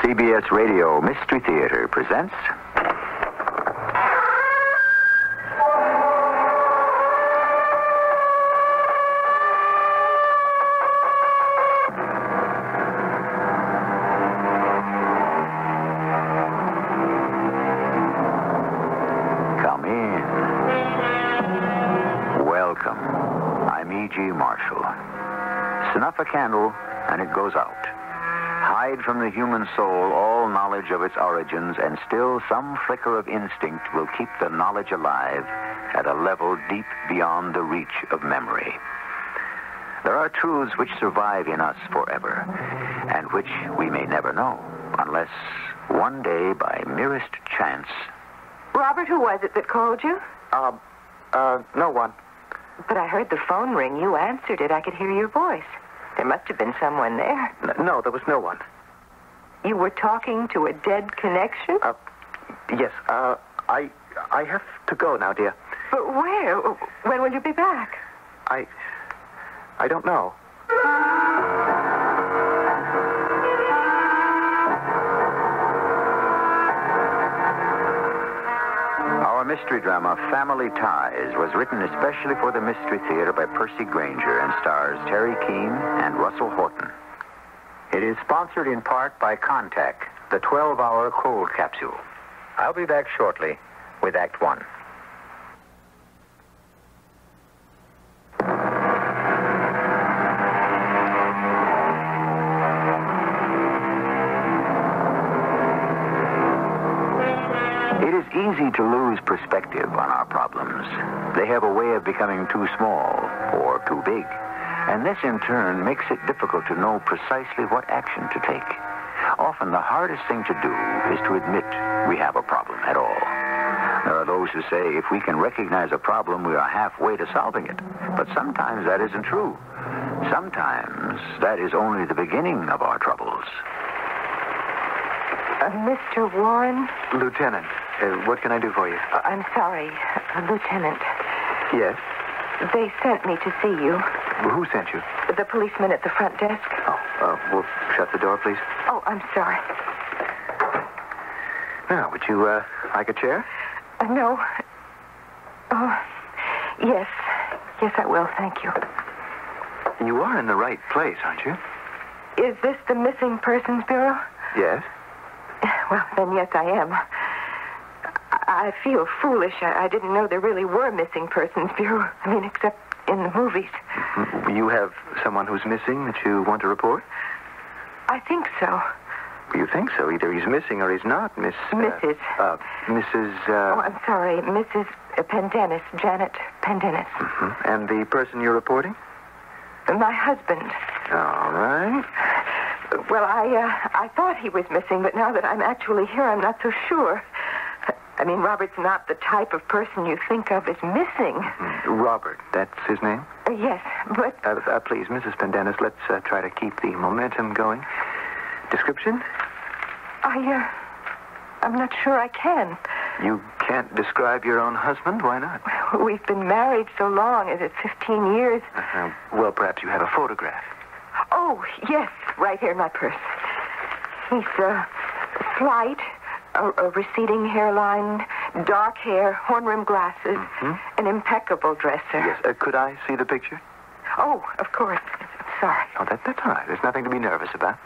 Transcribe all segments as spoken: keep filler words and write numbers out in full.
C B S Radio Mystery Theater presents... Come in. Welcome. I'm E G. Marshall. Snuff a candle, and it goes out. Hide from the human soul all knowledge of its origins, and still some flicker of instinct will keep the knowledge alive at a level deep beyond the reach of memory. There are truths which survive in us forever, and which we may never know, unless one day, by merest chance... Robert, who was it that called you? Uh, uh, no one. But I heard the phone ring. You answered it. I could hear your voice. There must have been someone there. N- no, there was no one. You were talking to a dead connection? Uh, yes, uh, I, I have to go now, dear. But where? When will you be back? I, I don't know. Our mystery drama, Family Ties, was written especially for the Mystery Theater by Percy Granger and stars Teri Keane and Russell Horton. It is sponsored in part by Contact, the twelve-hour cold capsule. I'll be back shortly with Act One. It is easy to lose perspective on our problems. They have a way of becoming too small or too big. And this, in turn, makes it difficult to know precisely what action to take. Often, the hardest thing to do is to admit we have a problem at all. There are those who say if we can recognize a problem, we are halfway to solving it. But sometimes that isn't true. Sometimes that is only the beginning of our troubles. Uh, Mister Warren? Lieutenant, uh, what can I do for you? Uh, I'm sorry, uh, Lieutenant. Yes? They sent me to see you. Who sent you? The policeman at the front desk. Oh, uh, well, shut the door, please. Oh, I'm sorry. Now, would you, uh, like a chair? Uh, no. Oh, yes. Yes, I will, thank you. You are in the right place, aren't you? Is this the Missing Persons Bureau? Yes. Well, then, yes, I am. I, I feel foolish. I, I didn't know there really were Missing Persons Bureau. I mean, except in the movies. You have someone who's missing that you want to report? I think so. You think so? Either he's missing or he's not, Miss... Uh, Missus Uh, Missus Uh... Oh, I'm sorry, Missus Pendennis, Janet Pendennis. Mm-hmm. And the person you're reporting? My husband. All right. Well, I, uh, I thought he was missing, but now that I'm actually here, I'm not so sure. I mean, Robert's not the type of person you think of as missing. Mm-hmm. Robert, that's his name? Uh, yes, but... Uh, uh, please, Missus Pendennis, let's uh, try to keep the momentum going. Description? I, uh... I'm not sure I can. You can't describe your own husband? Why not? We've been married so long. It's fifteen years. Uh, well, perhaps you have a photograph. Oh, yes, right here in my purse. He's, uh, slight, a, a receding hairline, dark hair, horn-rimmed glasses, Mm-hmm. an impeccable dresser. Yes. Uh, could I see the picture? Oh, of course. Sorry. Oh, that, that's all right. There's nothing to be nervous about.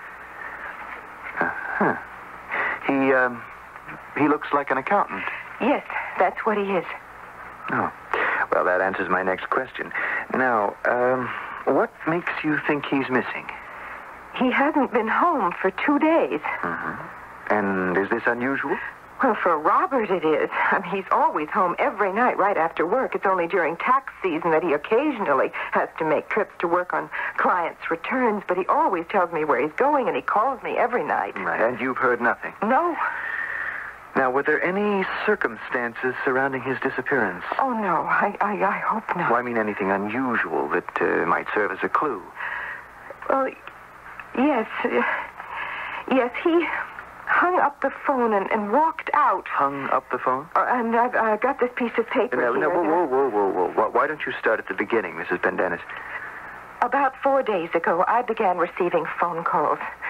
Uh-huh. He, um, he looks like an accountant. Yes, that's what he is. Oh. Well, that answers my next question. Now, um, what makes you think he's missing? He hasn't been home for two days. Mm-hmm. And is this unusual? Well, for Robert it is. I mean, he's always home every night right after work. It's only during tax season that he occasionally has to make trips to work on clients' returns, but he always tells me where he's going, and he calls me every night. Right. And you've heard nothing? No. Now, were there any circumstances surrounding his disappearance? Oh, no. I, I, I hope not. Well, I mean anything unusual that uh, might serve as a clue. Well, yes. Uh, yes, he hung up the phone and, and walked out. Hung up the phone? Uh, and I've uh, got this piece of paper no, here. No, whoa, whoa, whoa, whoa, whoa. Why don't you start at the beginning, Missus Pendennis? About four days ago, I began receiving phone calls.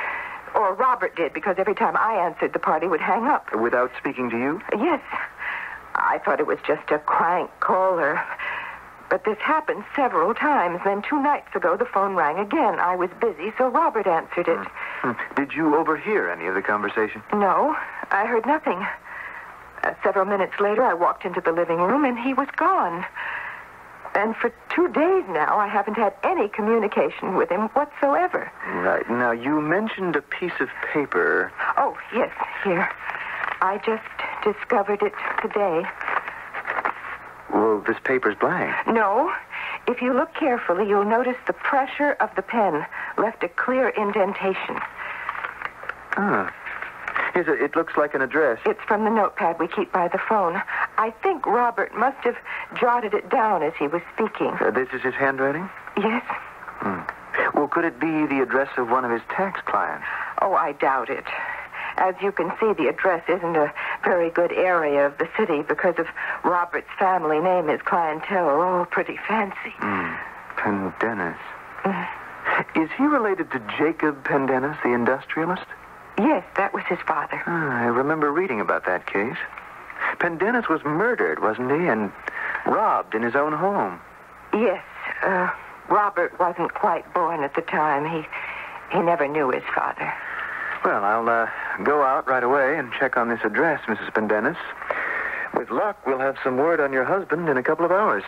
Or Robert did, because every time I answered, the party would hang up. Without speaking to you? Yes. I thought it was just a crank caller. But this happened several times. Then two nights ago, the phone rang again. I was busy, so Robert answered it. Hmm. Did you overhear any of the conversation? No, I heard nothing. Uh, several minutes later, I walked into the living room, and he was gone. And for two days now, I haven't had any communication with him whatsoever. Right. Now, you mentioned a piece of paper. Oh, yes, here. I just discovered it today. Well, this paper's blank. No. If you look carefully, you'll notice the pressure of the pen left a clear indentation. Ah. Yes, it looks like an address. It's from the notepad we keep by the phone. I think Robert must have jotted it down as he was speaking. Uh, this is his handwriting? Yes. Hmm. Well, could it be the address of one of his tax clients? Oh, I doubt it. As you can see, the address isn't a very good area of the city because of Robert's family name. His clientele are all pretty fancy. Hmm. Pendennis. Mm. Is he related to Jacob Pendennis, the industrialist? Yes, that was his father. Ah, I remember reading about that case. Pendennis was murdered, wasn't he? And robbed in his own home. Yes. Uh, Robert wasn't quite born at the time. He he never knew his father. Well, I'll uh, go out right away and check on this address, Missus Pendennis. With luck, we'll have some word on your husband in a couple of hours.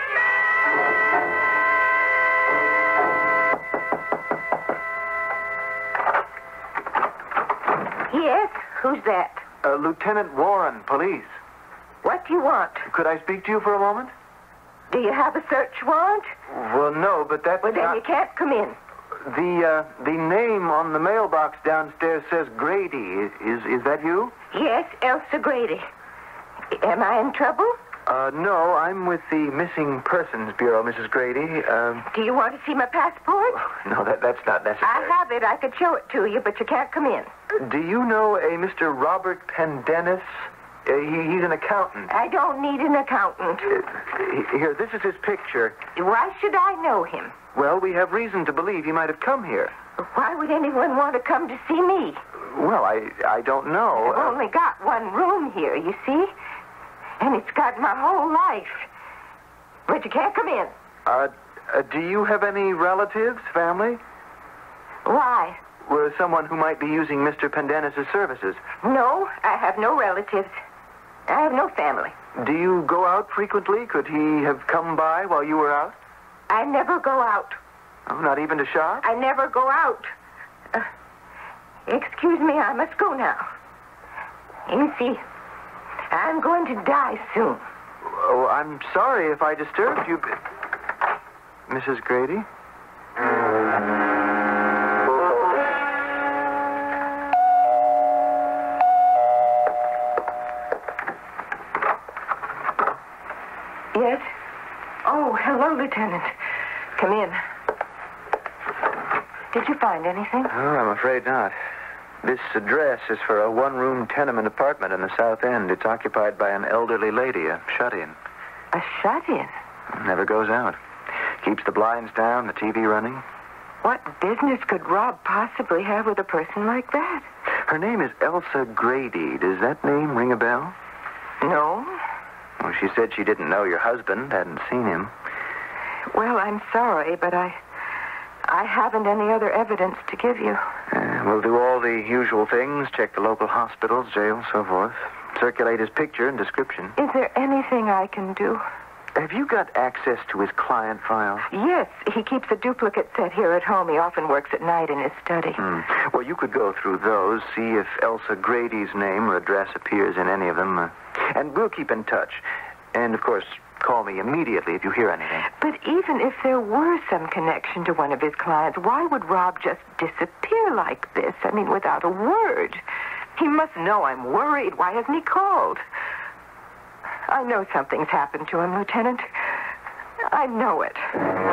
Yes? Who's that? Uh, Lieutenant Warren, police. What do you want? Could I speak to you for a moment? Do you have a search warrant? Well, no, but that's Well, then not... you can't come in. The, uh, the name on the mailbox downstairs says Grady. Is, is that you? Yes, Elsa Grady. Am I in trouble? Uh, no, I'm with the Missing Persons Bureau, Missus Grady. Um, Do you want to see my passport? no, that, that's not necessary. I have it. I could show it to you, but you can't come in. Do you know a Mister Robert Pendennis? Uh, he, he's an accountant. I don't need an accountant. Uh, here, this is his picture. Why should I know him? Well, we have reason to believe he might have come here. Why would anyone want to come to see me? Well, I, I don't know. I've only got one room here, you see? And it's got my whole life. But you can't come in. Uh, uh, do you have any relatives, family? Why? Or someone who might be using Mister Pendennis' services? No, I have no relatives. I have no family. Do you go out frequently? Could he have come by while you were out? I never go out. Oh, not even to shop? I never go out. Uh, excuse me, I must go now. You see, I'm going to die soon. Oh, I'm sorry if I disturbed you, but... Missus Grady? Yes? Oh, hello, Lieutenant. Come in. Did you find anything? Oh, I'm afraid not. This address is for a one-room tenement apartment in the South End. It's occupied by an elderly lady, a shut-in. A shut-in? Never goes out. Keeps the blinds down, the T V running. What business could Rob possibly have with a person like that? Her name is Elsa Grady. Does that name ring a bell? No. Well, she said she didn't know your husband, hadn't seen him. Well, I'm sorry, but I... I haven't any other evidence to give you. Uh, we'll do all the usual things, check the local hospitals, jails, so forth. Circulate his picture and description. Is there anything I can do? Have you got access to his client file? Yes, he keeps a duplicate set here at home. He often works at night in his study. Hmm. Well, you could go through those, see if Elsa Grady's name or address appears in any of them. Uh, and we'll keep in touch. And, of course, call me immediately if you hear anything. But even if there were some connection to one of his clients, why would Rob just disappear like this? I mean, without a word. He must know I'm worried. Why hasn't he called? I know something's happened to him, Lieutenant. I know it.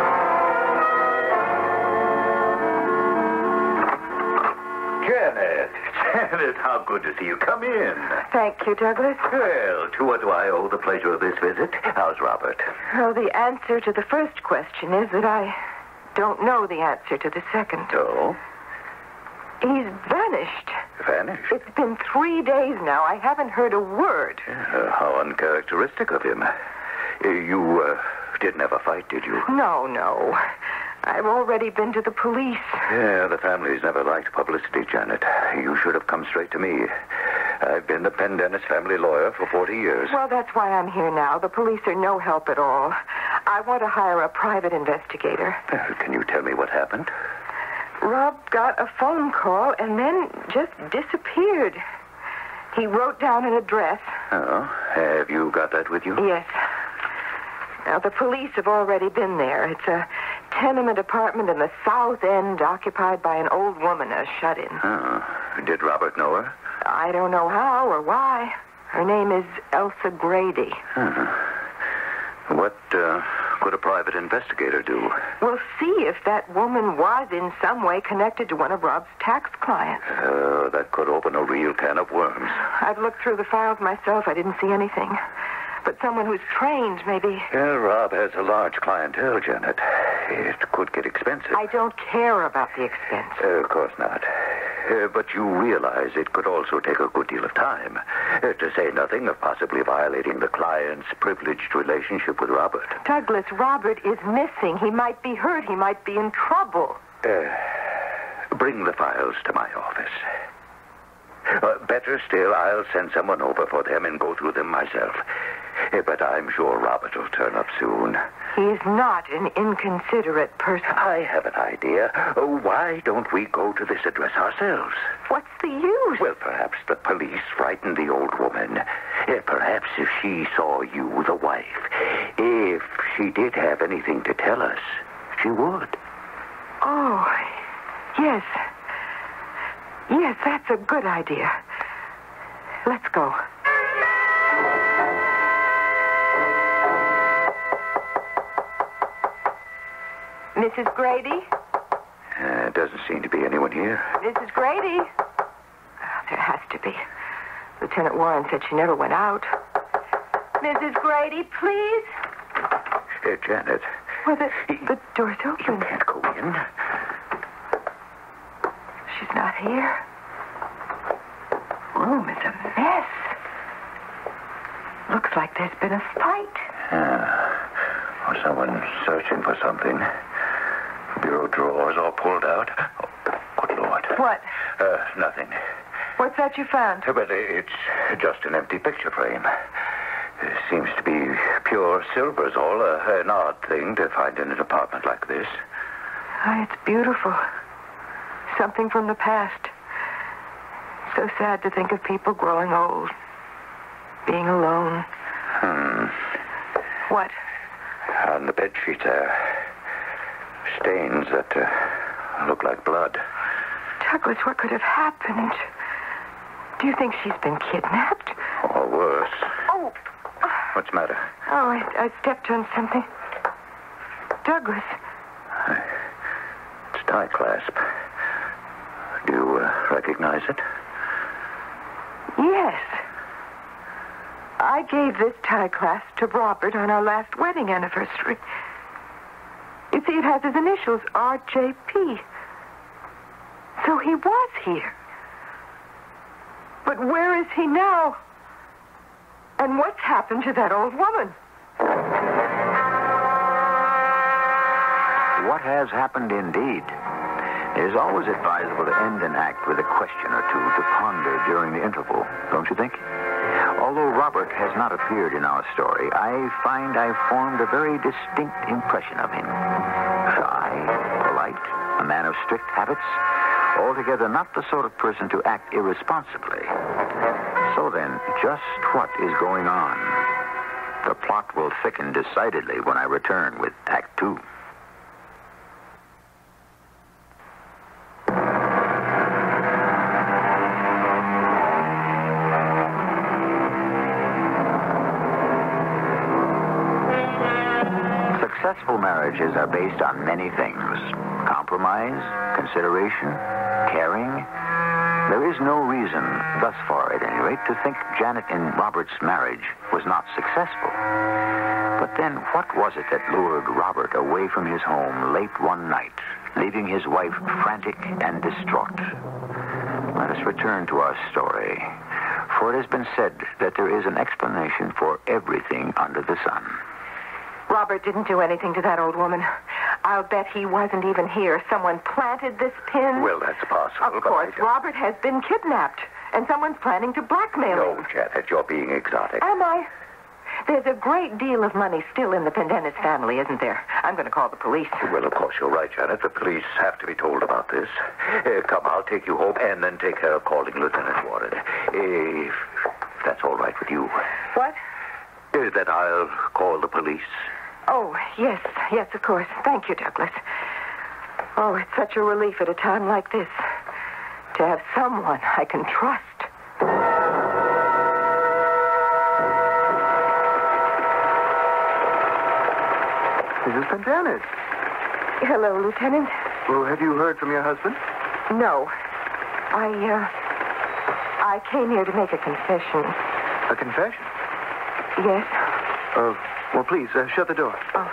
Janet. Janet, how good to see you. Come in. Thank you, Douglas. Well, to what do I owe the pleasure of this visit? How's Robert? Well, the answer to the first question is that I don't know the answer to the second. Oh? He's vanished. Vanished? It's been three days now. I haven't heard a word. Uh, how uncharacteristic of him. Uh, you uh, didn't have a fight, did you? No, no. I've already been to the police. Yeah, the family's never liked publicity, Janet. You should have come straight to me. I've been the Pendennis family lawyer for forty years. Well, that's why I'm here now. The police are no help at all. I want to hire a private investigator. Uh, can you tell me what happened? Rob got a phone call and then just disappeared. He wrote down an address. Oh, have you got that with you? Yes. Now, the police have already been there. It's a tenement apartment in the South End occupied by an old woman, a shut-in. Oh, did Robert know her? I don't know how or why. Her name is Elsa Grady. Hmm. What uh, could a private investigator do? We'll see if that woman was in some way connected to one of Rob's tax clients. Uh, that could open a real can of worms. I've looked through the files myself. I didn't see anything. But someone who's trained, maybe. Yeah, Rob has a large clientele, Janet. It could get expensive. I don't care about the expense. Uh, of course not. Uh, but you realize it could also take a good deal of time. Uh, to say nothing of possibly violating the client's privileged relationship with Robert. Douglas, Robert is missing. He might be hurt. He might be in trouble. Uh, bring the files to my office. Uh, better still, I'll send someone over for them and go through them myself. Uh, but I'm sure Robert will turn up soon. He's not an inconsiderate person. I have an idea. Uh, why don't we go to this address ourselves? What's the use? Well, perhaps the police frightened the old woman. Uh, perhaps if she saw you, the wife, if she did have anything to tell us, she would. Oh, yes. Yes, that's a good idea. Let's go. Missus Grady? Uh, doesn't seem to be anyone here. Missus Grady? Oh, there has to be. Lieutenant Warren said she never went out. Missus Grady, please? Uh, Janet. Well, the, the door's open. You can't go in. She's not here. Room is a mess. Looks like there's been a fight. Yeah. Or someone searching for something. Bureau drawers all pulled out. Oh, good Lord. What? Uh, nothing. What's that you found? But it's just an empty picture frame. It seems to be pure silver's all. Uh, an odd thing to find in an apartment like this. Oh, it's beautiful. Something from the past. So sad to think of people growing old. Being alone. Hmm. What? On the bed sheet there. Stains that uh, look like blood. Douglas, what could have happened? Do you think she's been kidnapped? Or worse. Oh. What's the matter? Oh, I, I stepped on something. Douglas. It's tie clasp. Do you uh, recognize it? Yes. I gave this tie clasp to Robert on our last wedding anniversary. You see, it has his initials, R J P. So he was here. But where is he now? And what's happened to that old woman? What has happened indeed? It is always advisable to end an act with a question or two to ponder during the interval, don't you think? Although Robert has not appeared in our story, I find I've formed a very distinct impression of him. Shy, polite, a man of strict habits, altogether not the sort of person to act irresponsibly. So then, just what is going on? The plot will thicken decidedly when I return with Act Two. Successful marriages are based on many things. Compromise, consideration, caring, There is no reason, thus far at any rate, to think Janet and Robert's marriage was not successful. But then, what was it that lured Robert away from his home late one night, leaving his wife frantic and distraught? Let us return to our story, for it has been said that there is an explanation for everything under the sun. Robert didn't do anything to that old woman. I'll bet he wasn't even here. Someone planted this pin. Well, that's possible. Of course, but I... Robert has been kidnapped, and someone's planning to blackmail No, him. Janet, you're being exotic. Am I? There's a great deal of money still in the Pendennis family, isn't there? I'm going to call the police. Well, of course, you're right, Janet. The police have to be told about this. Uh, come, I'll take you home and then take care of calling Lieutenant Warren. Uh, if that's all right with you. What? Uh, that I'll call the police. Oh, yes, yes, of course. Thank you, Douglas. Oh, it's such a relief at a time like this to have someone I can trust. Missus Pendennis. Hello, Lieutenant. Well, have you heard from your husband? No. I, uh... I came here to make a confession. A confession? Yes? Uh, well, please, uh, shut the door. Oh.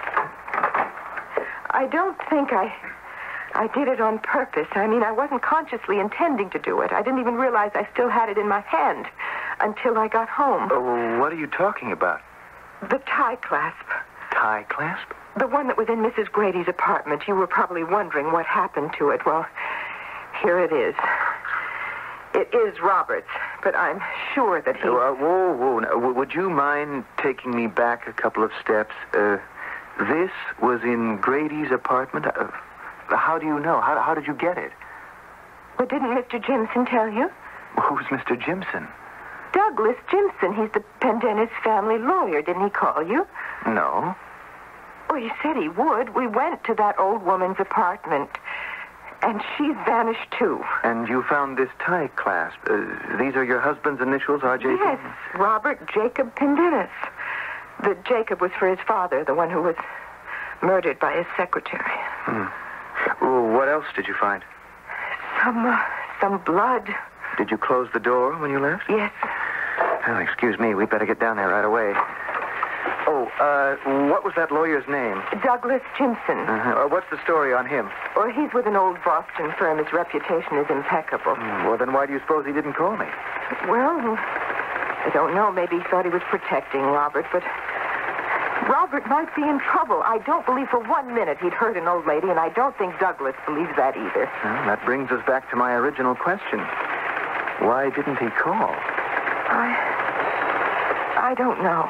I don't think I... I did it on purpose. I mean, I wasn't consciously intending to do it. I didn't even realize I still had it in my hand until I got home. Oh, what are you talking about? The tie clasp. Tie clasp? The one that was in Missus Grady's apartment. You were probably wondering what happened to it. Well, here it is. It is Robert's, but I'm sure that he... Uh, whoa, whoa. Now, w- would you mind taking me back a couple of steps? Uh, this was in Grady's apartment? Uh, how do you know? How, how did you get it? Well, didn't Mister Jimson tell you? Who's Mister Jimson? Douglas Jimson. He's the Pendennis family lawyer. Didn't he call you? No. Well, he said he would. We went to that old woman's apartment, and she's vanished, too. And you found this tie clasp. Uh, these are your husband's initials, R J P? Yes, Robert Jacob Pendennis. The Jacob was for his father, the one who was murdered by his secretary. Hmm. Well, what else did you find? Some, uh, some blood. Did you close the door when you left? Yes. Oh, excuse me. We'd better get down there right away. Oh, uh, what was that lawyer's name? Douglas Jimson. Uh-huh. Uh, what's the story on him? Well, he's with an old Boston firm. His reputation is impeccable. Mm, well, then why do you suppose he didn't call me? Well, I don't know. Maybe he thought he was protecting Robert, but Robert might be in trouble. I don't believe for one minute he'd hurt an old lady, and I don't think Douglas believes that either. Well, that brings us back to my original question. Why didn't he call? I... I don't know.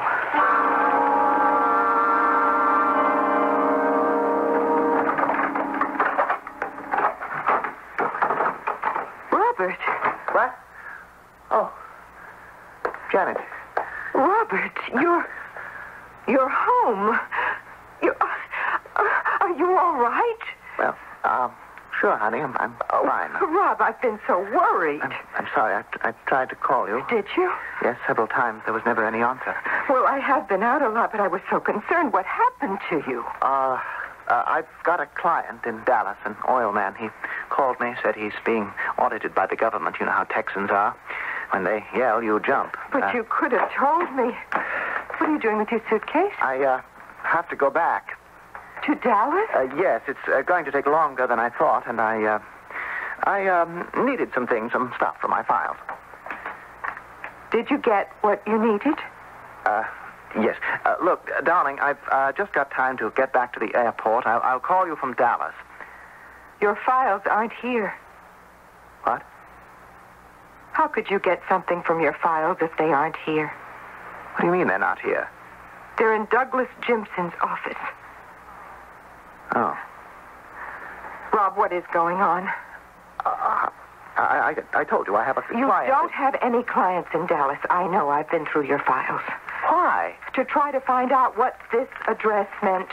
Robert. What? Oh. Janet. Robert, you're... You're home. You... Uh, are you all right? Well, um, sure, honey. I'm, I'm Oh, fine. Rob, I've been so worried. I'm, I'm sorry. I, I tried to call you. Did you? Yes, several times. There was never any answer. Well, I have been out a lot, but I was so concerned. What happened to you? Uh, uh, I've got a client in Dallas, an oil man. He called me, said he's being audited by the government. You know how Texans are. When they yell, you jump. But Uh, you could have told me. What are you doing with your suitcase? I, uh, have to go back. To Dallas? Uh, yes, it's uh, going to take longer than I thought, and I, uh, I, um, needed some things, some stuff for my files. Did you get what you needed? Uh, yes. Uh, look, uh, darling, I've uh, just got time to get back to the airport. I'll, I'll call you from Dallas. Your files aren't here. What? How could you get something from your files if they aren't here? What do you mean they're not here? They're in Douglas Jimson's office. Oh. Rob, what is going on? Uh, I, I, I told you I have a You client. don't have any clients in Dallas. I know. I've been through your files. Why? To try to find out what this address meant.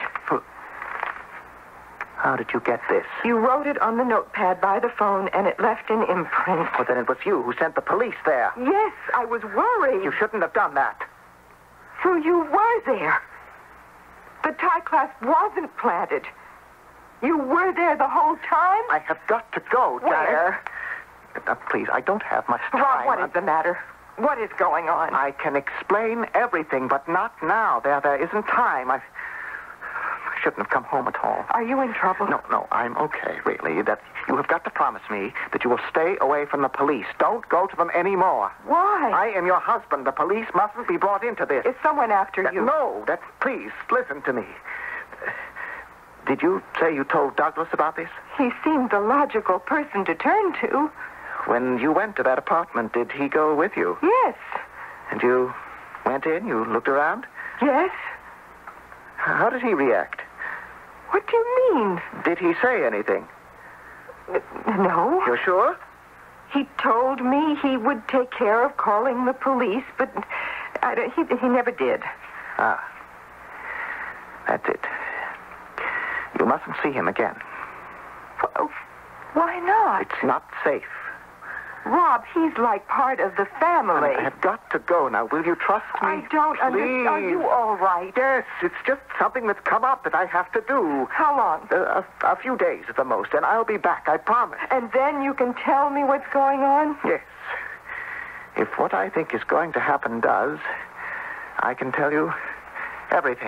How did you get this? You wrote it on the notepad by the phone, and it left an imprint. Well, then it was you who sent the police there. Yes, I was worried. You shouldn't have done that. So you were there. The tie clasp wasn't planted. You were there the whole time? I have got to go, Janet. Where? Uh, please, I don't have much time. Rob, what is the matter? What is going on? I can explain everything, but not now. There, there isn't time. I, I shouldn't have come home at all. Are you in trouble? No, no, I'm okay, really. That you have got to promise me that you will stay away from the police. Don't go to them anymore. Why? I am your husband. The police mustn't be brought into this. Is someone after That- you? No, that, please, listen to me. Did you say you told Douglas about this? He seemed the logical person to turn to. When you went to that apartment, did he go with you? Yes. And you went in? You looked around? Yes? How did he react? What do you mean? Did he say anything? No. You're sure? He told me he would take care of calling the police, but I don't, he, he never did. Ah. That's it. You mustn't see him again. Well, why not? It's not safe. Rob, he's like part of the family. I have got to go now. Will you trust me? I don't understand. Are you Please. all right? Yes, it's just something that's come up that I have to do. How long? Uh, a, a few days at the most, and I'll be back, I promise. And then you can tell me what's going on? Yes. If what I think is going to happen does, I can tell you everything.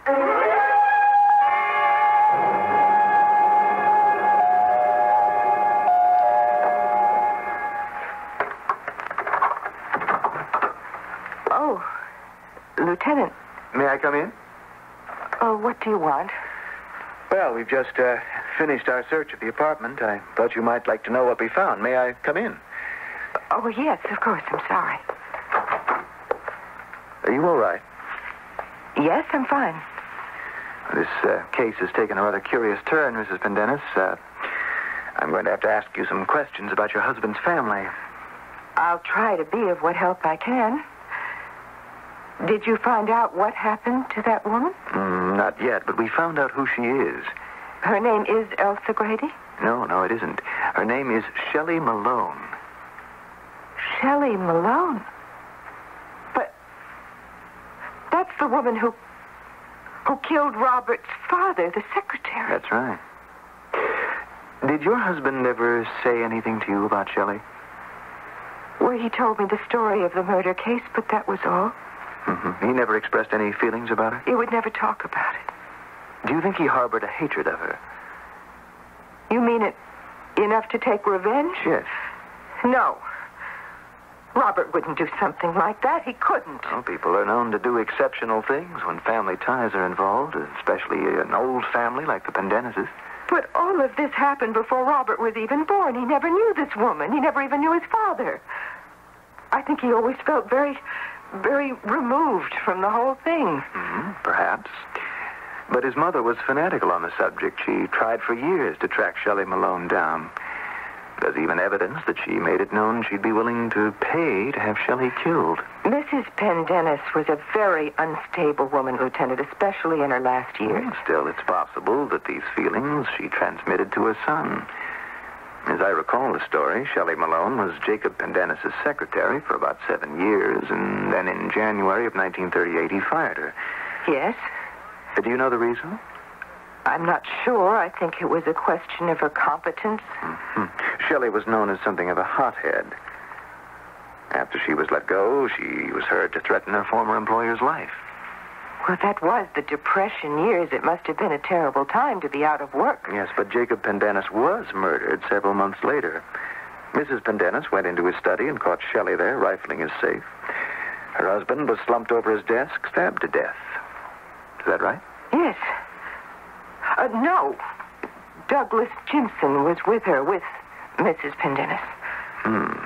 Oh, Lieutenant. May I come in? Oh, what do you want? Well, we've just uh, finished our search of the apartment. I thought you might like to know what we found. May I come in? Oh, yes, of course. I'm sorry. Are you all right? Yes, I'm fine. This uh, case has taken a rather curious turn, Missus Pendennis. Uh, I'm going to have to ask you some questions about your husband's family. I'll try to be of what help I can. Did you find out what happened to that woman? Mm, not yet, but we found out who she is. Her name is Elsa Grady? No, no, it isn't. Her name is Shelley Malone. Shelley Malone? But that's the woman who who killed Robert's father, the secretary. That's right. Did your husband ever say anything to you about Shelley? Well, he told me the story of the murder case, but that was all. Mm-hmm. He never expressed any feelings about her? He would never talk about it. Do you think he harbored a hatred of her? You mean it enough to take revenge? Yes. No. Robert wouldn't do something like that. He couldn't. Well, people are known to do exceptional things when family ties are involved, especially an old family like the Pendennises. But all of this happened before Robert was even born. He never knew this woman. He never even knew his father. I think he always felt very, very removed from the whole thing. Mm-hmm, perhaps. But his mother was fanatical on the subject. She tried for years to track Shelley Malone down. There's even evidence that she made it known she'd be willing to pay to have Shelley killed. Missus Pendennis was a very unstable woman, Lieutenant, especially in her last years. Well, still, it's possible that these feelings she transmitted to her son. As I recall the story, Shelley Malone was Jacob Pendennis' secretary for about seven years, and then in January of nineteen thirty-eight, he fired her. Yes? Uh, Do you know the reason? I'm not sure. I think it was a question of her competence. Mm-hmm. Shelley was known as something of a hothead. After she was let go, she was heard to threaten her former employer's life. Well, that was the Depression years. It must have been a terrible time to be out of work. Yes, but Jacob Pendennis was murdered several months later. Missus Pendennis went into his study and caught Shelley there, rifling his safe. Her husband was slumped over his desk, stabbed to death. Is that right? Yes. Uh, no. Douglas Jimson was with her, with Missus Pendennis. Hmm.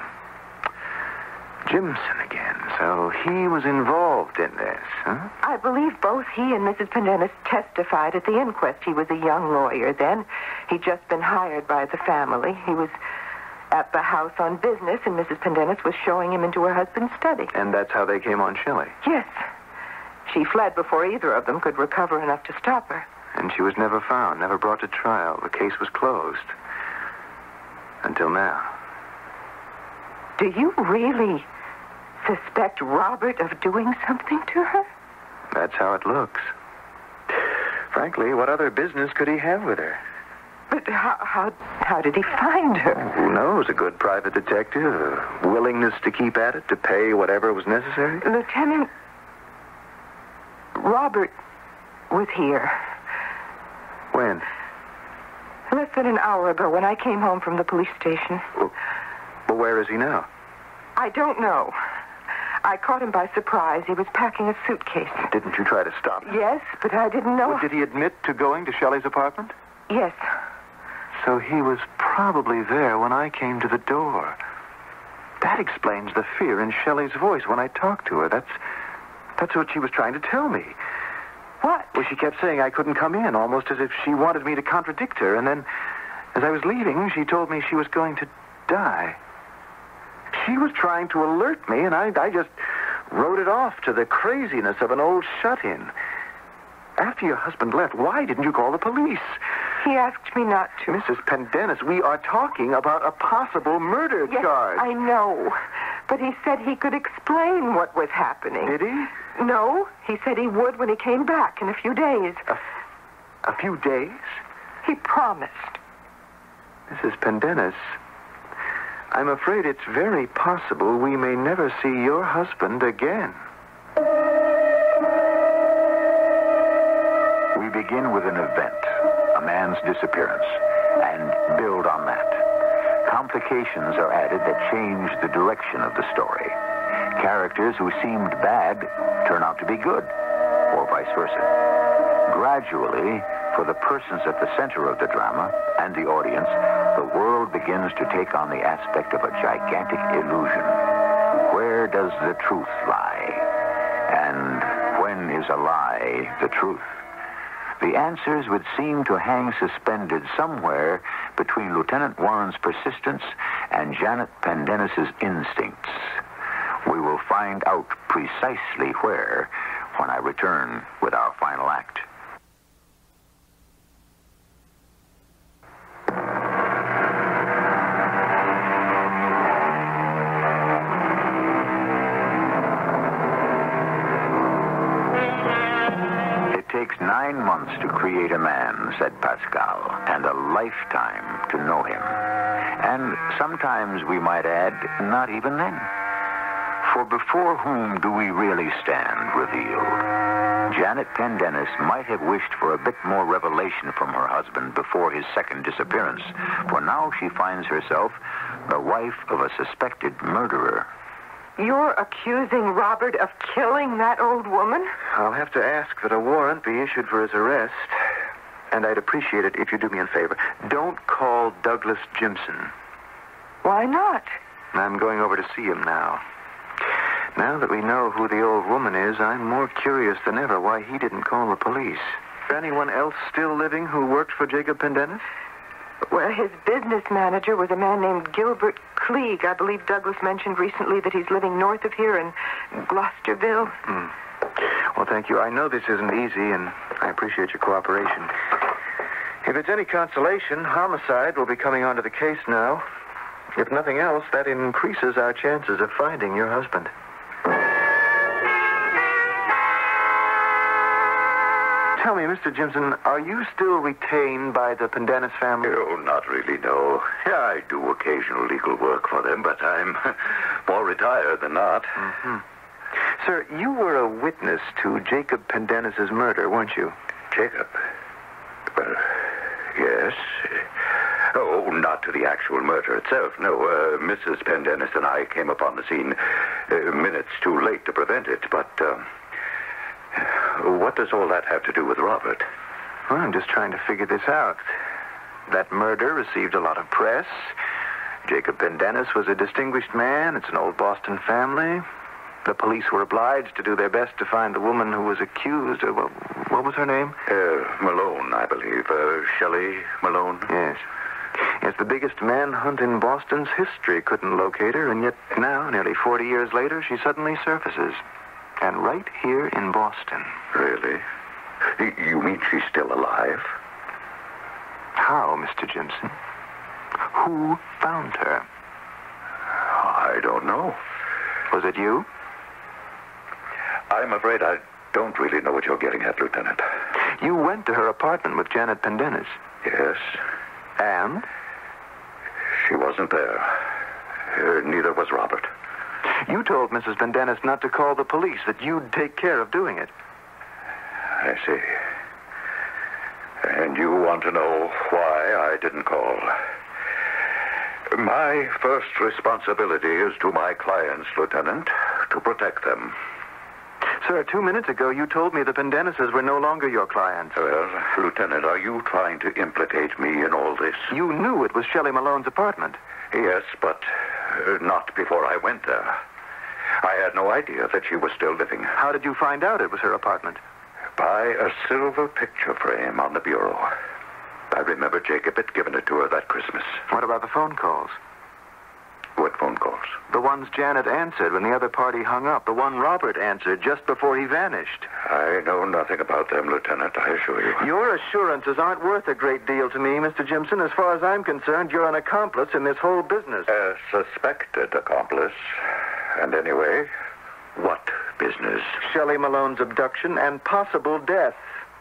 Jimson again. So he was involved in this, huh? I believe both he and Missus Pendennis testified at the inquest. He was a young lawyer then. He'd just been hired by the family. He was at the house on business, and Missus Pendennis was showing him into her husband's study. And that's how they came on Shelley. Yes. She fled before either of them could recover enough to stop her. And she was never found, never brought to trial. The case was closed. Until now. Do you really suspect Robert of doing something to her? That's how it looks. Frankly, what other business could he have with her? But how, how, how did he find her? Who knows? A good private detective, a willingness to keep at it, to pay whatever was necessary. Lieutenant Robert was here. When? Less than an hour ago, when I came home from the police station. Well, well, where is he now? I don't know. I caught him by surprise. He was packing a suitcase. Didn't you try to stop him? Yes, but I didn't know. Well, did he admit to going to Shelley's apartment? Yes. So he was probably there when I came to the door. That explains the fear in Shelley's voice when I talked to her. That's that's what she was trying to tell me. What? Well, she kept saying I couldn't come in, almost as if she wanted me to contradict her. And then, as I was leaving, she told me she was going to die. She was trying to alert me, and I, I just wrote it off to the craziness of an old shut-in. After your husband left, why didn't you call the police? He asked me not to. Missus Pendennis, we are talking about a possible murder Yes, charge. I know. But he said he could explain what was happening. Did he? No, he said he would when he came back in a few days. A, a few days? He promised. Missus Pendennis, I'm afraid it's very possible we may never see your husband again. We begin with an event, a man's disappearance, and build on that. Complications are added that change the direction of the story. Characters who seemed bad turn out to be good, or vice versa. Gradually, for the persons at the center of the drama and the audience, the world begins to take on the aspect of a gigantic illusion. Where does the truth lie? And when is a lie the truth? The answers would seem to hang suspended somewhere between Lieutenant Warren's persistence and Janet Pendennis's instincts. We will find out precisely where when I return with our final act. It takes nine months to create a man, said Pascal, and a lifetime to know him. And sometimes, we might add, not even then. For before whom do we really stand revealed? Janet Pendennis might have wished for a bit more revelation from her husband before his second disappearance, for now she finds herself the wife of a suspected murderer. You're accusing Robert of killing that old woman? I'll have to ask that a warrant be issued for his arrest. And I'd appreciate it if you do me a favor. Don't call Douglas Jimson. Why not? I'm going over to see him now. Now that we know who the old woman is, I'm more curious than ever why he didn't call the police. Is there anyone else still living who worked for Jacob Pendennis? Well, his business manager was a man named Gilbert Klieg. I believe Douglas mentioned recently that he's living north of here in Gloucesterville. Mm. Well, thank you. I know this isn't easy, and I appreciate your cooperation. If it's any consolation, homicide will be coming onto the case now. If nothing else, that increases our chances of finding your husband. Tell me, Mister Jimson, are you still retained by the Pendennis family? Oh, not really, no. Yeah, I do occasional legal work for them, but I'm more retired than not. Mm-hmm. Sir, you were a witness to Jacob Pendennis's murder, weren't you? Jacob? Well, yes. Oh, not to the actual murder itself, no. Uh, Missus Pendennis and I came upon the scene uh, minutes too late to prevent it, but... Um, what does all that have to do with Robert? Well, I'm just trying to figure this out. That murder received a lot of press. Jacob Pendennis was a distinguished man. It's an old Boston family. The police were obliged to do their best to find the woman who was accused of... What was her name? Uh, Malone, I believe. Uh, Shelley Malone? Yes. It's the biggest manhunt in Boston's history. Couldn't locate her, and yet now, nearly forty years later, she suddenly surfaces. And right here in Boston. Really? You mean she's still alive? How, Mister Jimson? Who found her? I don't know. Was it you? I'm afraid I don't really know what you're getting at, Lieutenant. You went to her apartment with Janet Pendennis. Yes. And? She wasn't there. Uh, neither was Robert. You told Missus Pendennis not to call the police, that you'd take care of doing it. I see. And you want to know why I didn't call? My first responsibility is to my clients, Lieutenant, to protect them. Sir, two minutes ago you told me the Pendennises were no longer your clients. Well, Lieutenant, are you trying to implicate me in all this? You knew it was Shelley Malone's apartment. Yes, but uh, not before I went there. I had no idea that she was still living. How did you find out it was her apartment? By a silver picture frame on the bureau. I remember Jacob had given it to her that Christmas. What about the phone calls? What phone calls? The ones Janet answered when the other party hung up. The one Robert answered just before he vanished. I know nothing about them, Lieutenant, I assure you. Your assurances aren't worth a great deal to me, Mister Jimson. As far as I'm concerned, you're an accomplice in this whole business. A suspected accomplice. And anyway, what business? Shelley Malone's abduction and possible death.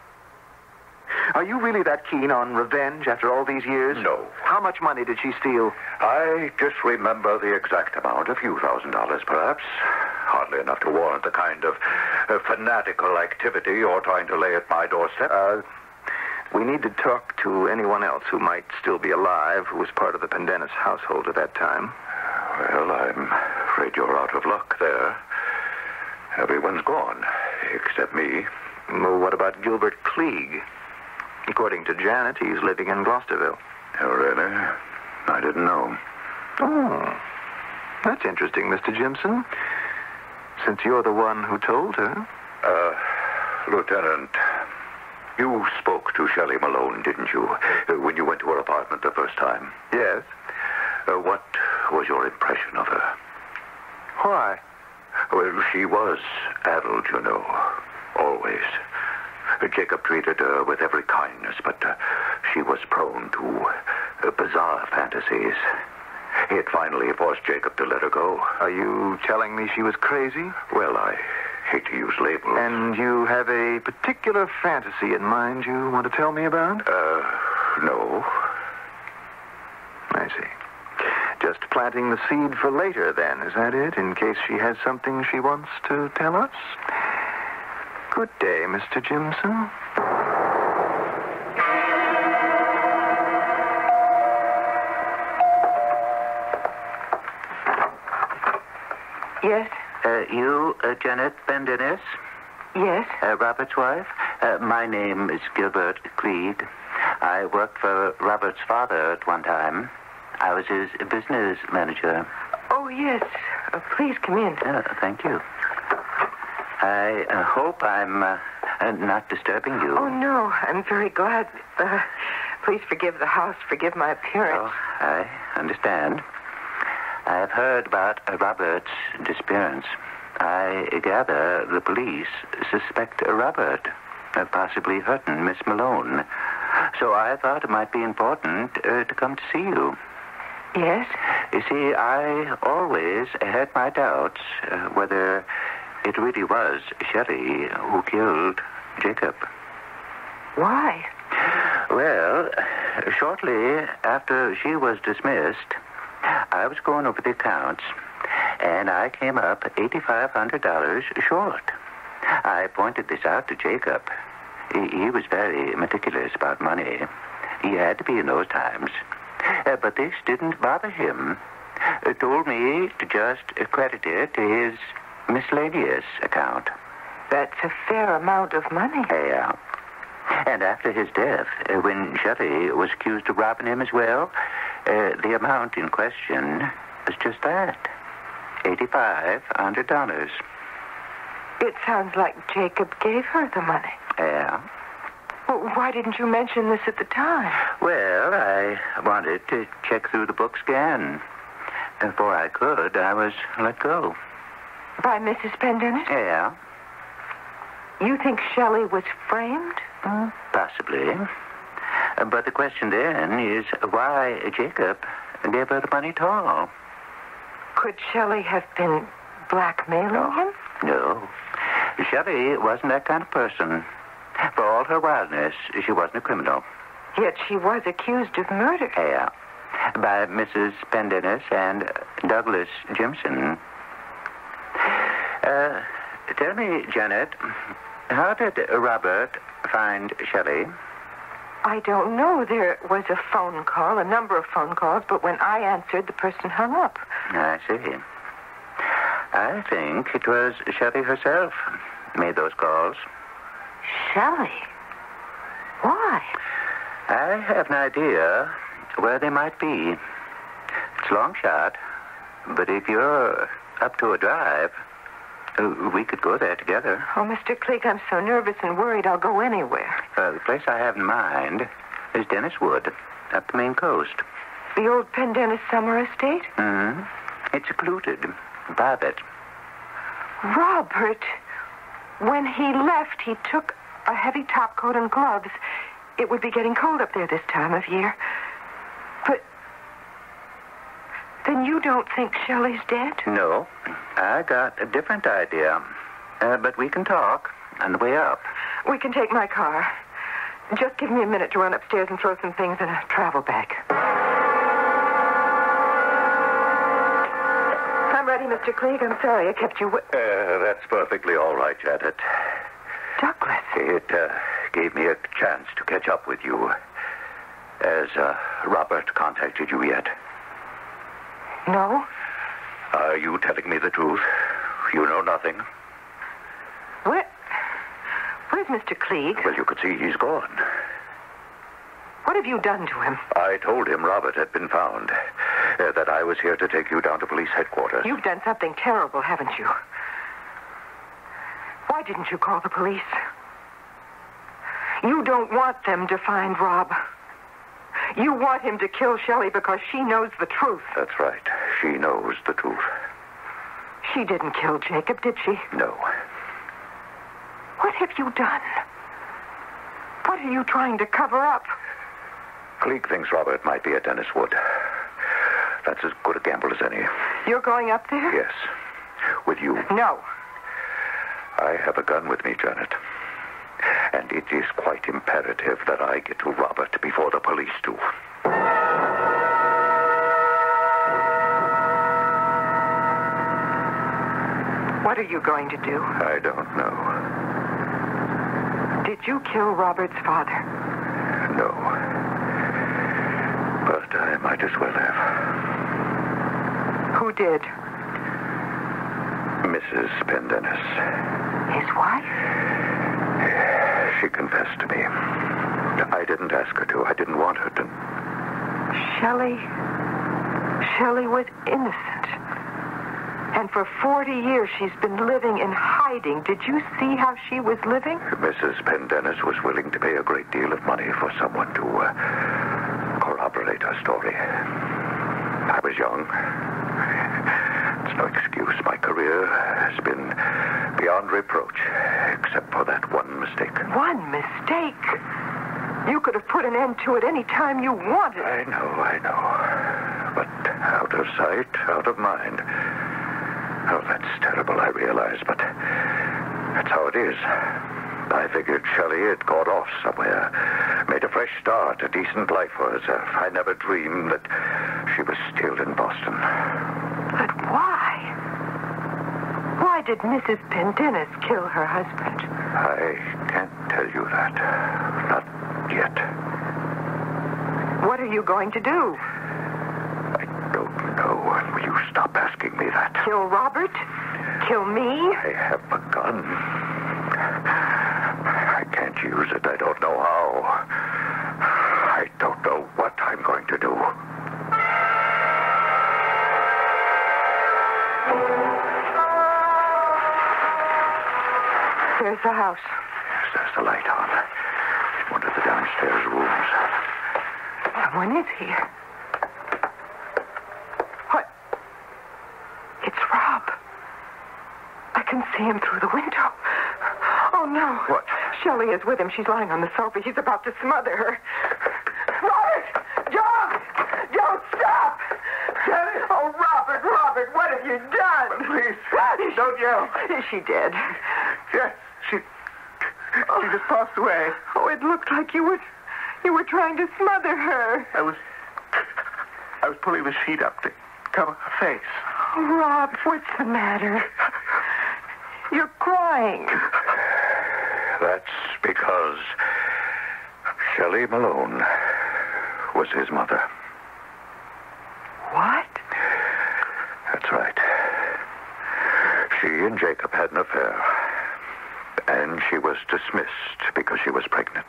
Are you really that keen on revenge after all these years? No. How much money did she steal? I just remember the exact amount, a few thousand dollars perhaps. Hardly enough to warrant the kind of uh, fanatical activity you're trying to lay at my doorstep. Uh, we need to talk to anyone else who might still be alive, who was part of the Pendennis household at that time. Well, I'm afraid you're out of luck there. Everyone's gone, except me. Well, what about Gilbert Klieg? According to Janet, he's living in Gloucesterville. Oh, really? I didn't know. Oh, that's interesting, Mister Jimson. Since you're the one who told her. Uh, Lieutenant, you spoke to Shelley Malone, didn't you, uh, when you went to her apartment the first time? Yes. Uh, what was your impression of her? Why? Well, she was addled, you know. Always. Jacob treated her with every kindness, but uh, she was prone to uh, bizarre fantasies. He had finally forced Jacob to let her go. Are you telling me she was crazy? Well, I hate to use labels. And you have a particular fantasy in mind you want to tell me about? Uh, no. I see. Just planting the seed for later, then, is that it? In case she has something she wants to tell us? Good day, Mister Jimson. Yes? Uh, you, uh, Janet Pendennis? Yes? Uh, Robert's wife? Uh, my name is Gilbert Klieg. I worked for Robert's father at one time. I was his business manager. Oh, yes. Uh, please come in. Uh, thank you. I uh, hope I'm uh, uh, not disturbing you. Oh, no. I'm very glad. Uh, please forgive the house. Forgive my appearance. Oh, I understand. I've heard about uh, Robert's disappearance. I gather the police suspect Robert of possibly hurting Miss Malone. So I thought it might be important uh, to come to see you. Yes? You see, I always had my doubts uh, whether it really was Shelley who killed Jacob. Why? Well, shortly after she was dismissed, I was going over the accounts, and I came up eight thousand five hundred dollars short. I pointed this out to Jacob. He, he was very meticulous about money. He had to be in those times. Uh, but this didn't bother him. It told me to just credit it to his miscellaneous account. That's a fair amount of money. Yeah. And after his death, uh, when Shelley was accused of robbing him as well, uh, the amount in question was just that. eight thousand five hundred dollars. It sounds like Jacob gave her the money. Yeah. Well, why didn't you mention this at the time? Well, I wanted to check through the books again. Before I could, I was let go. By Missus Pendennis? Yeah. You think Shelley was framed? Uh, possibly. Uh, but the question then is why Jacob gave her the money at all. Could Shelley have been blackmailing No. him? No. Shelley wasn't that kind of person. For all her wildness, she wasn't a criminal. Yet she was accused of murder. Yeah. By Missus Pendennis and Douglas Jimson. Uh, tell me, Janet, how did Robert find Shelley? I don't know. There was a phone call, a number of phone calls, but when I answered, the person hung up. I see. I think it was Shelley herself made those calls. Shelley? Why? I have an idea where they might be. It's a long shot, but if you're up to a drive, we could go there together. Oh, Mister Cleek, I'm so nervous and worried I'll go anywhere. Uh, the place I have in mind is Dennis Wood, up the Maine coast. The old Pendennis summer estate? Mm-hmm. It's secluded, private. Robert, when he left, he took a heavy topcoat and gloves. It would be getting cold up there this time of year. But then you don't think Shelley's dead? No, I got a different idea. Uh, but we can talk on the way up. We can take my car. Just give me a minute to run upstairs and throw some things in a travel bag. I'm ready, Mister Cleek. I'm sorry I kept you... W- Uh, that's perfectly all right, Janet. Douglas. It uh, gave me a chance to catch up with you. Has uh, Robert contacted you yet? No? Are you telling me the truth? You know nothing? Where... Where's Mister Cleek? Well, you could see he's gone. What have you done to him? I told him Robert had been found, uh, that I was here to take you down to police headquarters. You've done something terrible, haven't you? Why didn't you call the police? You don't want them to find Rob. You want him to kill Shelley because she knows the truth. That's right. She knows the truth. She didn't kill Jacob, did she? No. What have you done? What are you trying to cover up? Cleek thinks Robert might be at Dennis Wood. That's as good a gamble as any. You're going up there? Yes. With you. No. I have a gun with me, Janet. And it is quite imperative that I get to Robert before the police do. What are you going to do? I don't know. Did you kill Robert's father? No. But I might as well have. Who did? Missus Pendennis. His wife? She confessed to me. I didn't ask her to. I didn't want her to. Shelley... Shelley was innocent. And for forty years she's been living in hiding. Did you see how she was living? Missus Pendennis was willing to pay a great deal of money for someone to uh, corroborate her story. I was young. It's no excuse. My career has been beyond reproach, except for that one mistake. One mistake? You could have put an end to it any time you wanted. I know, I know. But out of sight, out of mind. Oh, that's terrible, I realize, but that's how it is. I figured Shelley had got off somewhere, made a fresh start, a decent life for herself. I never dreamed that she was still in Boston. But why? Why did Missus Pendennis kill her husband? I can't tell you that. Not yet. What are you going to do? I don't know. Will you stop asking me that? Kill Robert? Kill me? I have a gun. I can't use it. I don't know how. I don't know what I'm going to do. There's the house. Yes, there's the light on. In one of the downstairs rooms. Someone is here. What? It's Rob. I can see him through the window. Oh, no. What? Shelley is with him. She's lying on the sofa. He's about to smother her. Robert! Don't! Don't stop! Janet! Oh, Robert, Robert, what have you done? Please, don't yell. Is she dead? Yes, she... She just passed away. Oh, it looked like you were... You were trying to smother her. I was... I was pulling the sheet up to cover her face. Oh, Rob, what's the matter? You're crying. That's because Shelley Malone was his mother. What? That's right. She and Jacob had an affair, and she was dismissed because she was pregnant.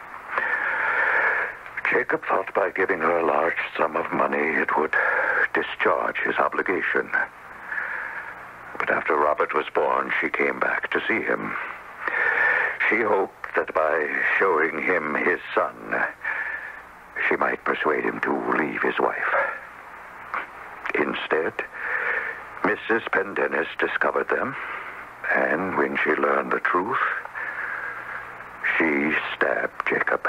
Jacob thought by giving her a large sum of money it would discharge his obligation. But after Robert was born, she came back to see him. She hoped that by showing him his son, she might persuade him to leave his wife. Instead, Missus Pendennis discovered them, and when she learned the truth, she stabbed Jacob.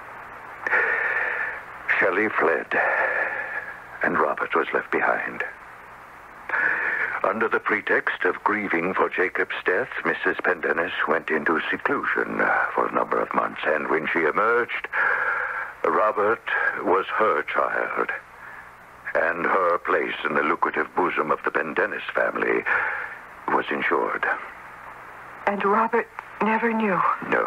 Shelley fled, and Robert was left behind. Under the pretext of grieving for Jacob's death, Missus Pendennis went into seclusion for a number of months, and when she emerged, Robert was her child, and her place in the lucrative bosom of the Pendennis family was insured. And Robert never knew? No.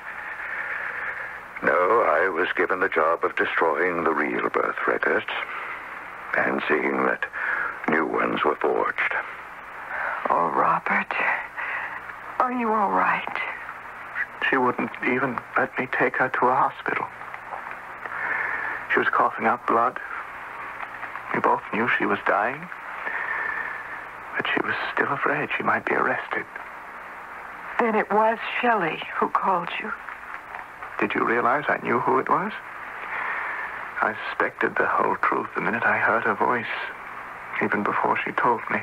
No, I was given the job of destroying the real birth records and seeing that new ones were forged. Oh, Robert, are you all right? She wouldn't even let me take her to a hospital. She was coughing up blood. We both knew she was dying, but she was still afraid she might be arrested. Then it was Shelley who called you. Did you realize I knew who it was? I suspected the whole truth the minute I heard her voice, even before she told me.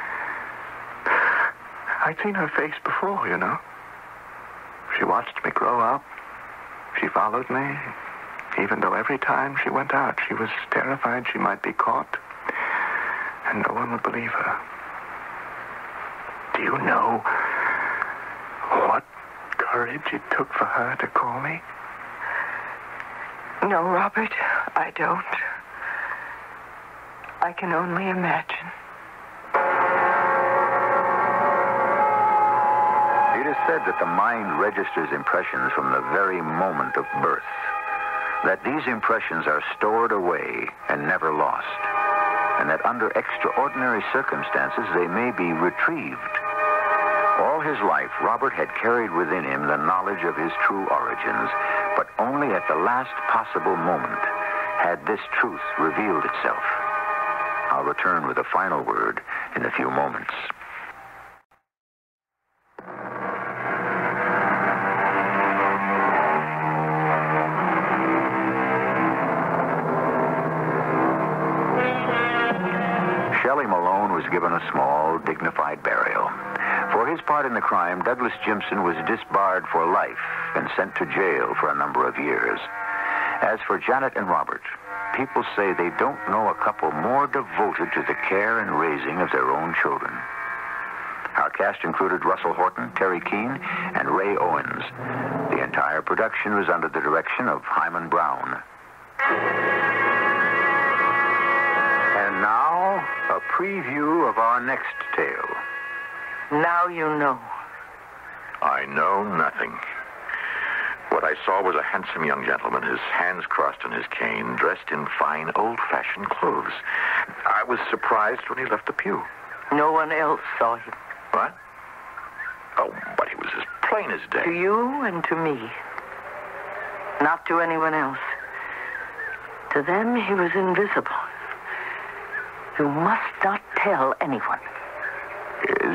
I'd seen her face before, you know. She watched me grow up. She followed me, even though every time she went out, she was terrified she might be caught, and no one would believe her. Do you know what courage it took for her to call me? No, Robert, I don't. I can only imagine. It is said that the mind registers impressions from the very moment of birth, that these impressions are stored away and never lost, and that under extraordinary circumstances they may be retrieved. All his life, Robert had carried within him the knowledge of his true origins, but only at the last possible moment had this truth revealed itself. I'll return with a final word in a few moments. Shelley Malone was given a small, dignified burial. For his part in the crime, Douglas Jimson was disbarred for life and sent to jail for a number of years. As for Janet and Robert, people say they don't know a couple more devoted to the care and raising of their own children. Our cast included Russell Horton, Teri Keane, and Ray Owens. The entire production was under the direction of Hyman Brown. And now, a preview of our next tale. Now you know. I know nothing. What I saw was a handsome young gentleman, his hands crossed on his cane, dressed in fine, old-fashioned clothes. I was surprised when he left the pew. No one else saw him. What? Oh, but he was as plain as day. To you and to me. Not to anyone else. To them, he was invisible. You must not tell anyone. Is...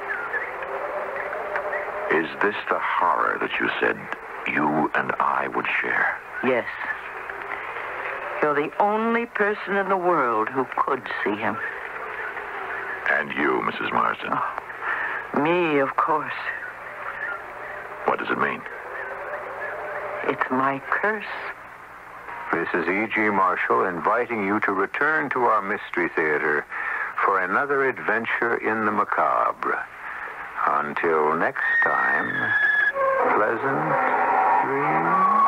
Is this the horror that you said you and I would share? Yes. You're the only person in the world who could see him. And you, Missus Marsden. Oh, me, of course. What does it mean? It's my curse. This is E G. Marshall inviting you to return to our Mystery Theater for another adventure in the macabre. Until next time, pleasant dreams.